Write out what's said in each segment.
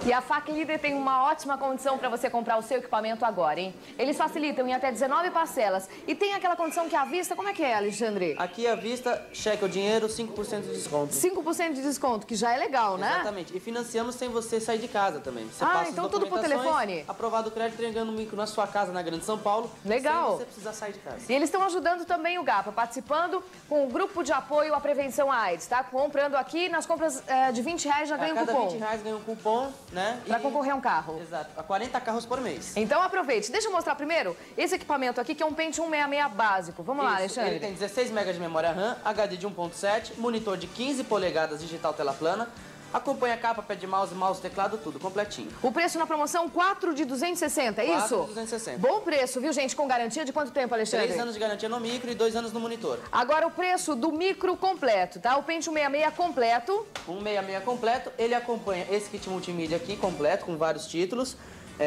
E a Fac Líder tem uma ótima condição para você comprar o seu equipamento agora, hein? Eles facilitam em até 19 parcelas. E tem aquela condição que é à vista, como é que é, Alexandre? Aqui à vista, cheque o dinheiro, 5% de desconto. 5% de desconto, que já é legal, né? Exatamente. E financiamos sem você sair de casa também. Você passa então as tudo por telefone? Aprovado o crédito, entregando o micro na sua casa, na Grande São Paulo. Legal. Sem você precisar sair de casa. E eles estão ajudando também o GAPA, participando com o grupo de apoio à prevenção à AIDS, tá? Comprando aqui, nas compras de R$20 já ganha um cupom. A cada R$20 ganha um cupom, né? Pra concorrer a um carro. Exato. A 40 carros por mês. Então aproveite. Deixa eu mostrar primeiro esse equipamento aqui, que é um Pentium 166 básico. Vamos lá, Alexandre. Ele tem 16 MB de memória RAM, HD de 1.7, monitor de 15 polegadas digital tela plana, acompanha capa, pé de mouse, teclado, tudo completinho. O preço na promoção, 4 de 260, é isso? 4 de 260. Bom preço, viu, gente? Com garantia de quanto tempo, Alexandre? 3 anos de garantia no micro e 2 anos no monitor. Agora o preço do micro completo, tá? O Pentium 166 completo. 166 completo, ele acompanha esse kit multimídia aqui completo, com vários títulos.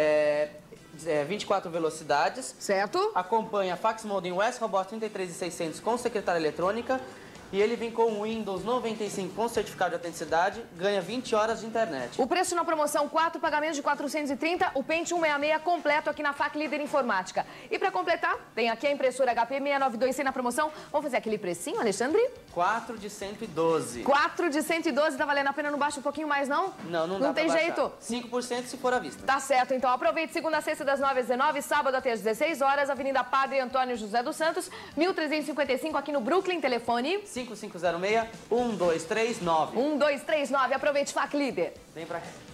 24 velocidades. Certo. Acompanha Fax Modem US Robot 33600 com secretária eletrônica. E ele vem com o Windows 95 com certificado de autenticidade, ganha 20 horas de internet. O preço na promoção, 4 pagamentos de 430, o Pentium 166 completo aqui na Fac Líder Informática. E para completar, tem aqui a impressora HP 692C na promoção. Vamos fazer aquele precinho, Alexandre? 4 de 112. 4 de 112, tá valendo a pena? Não baixa um pouquinho mais, não? Não tem jeito? 5% se for à vista. Tá certo, então aproveite segunda a sexta das 9 às 19, sábado até às 16 horas, Avenida Padre Antônio José dos Santos, 1355 aqui no Brooklyn, telefone 5506-1239. 1239, aproveite Fac Líder. Vem pra cá.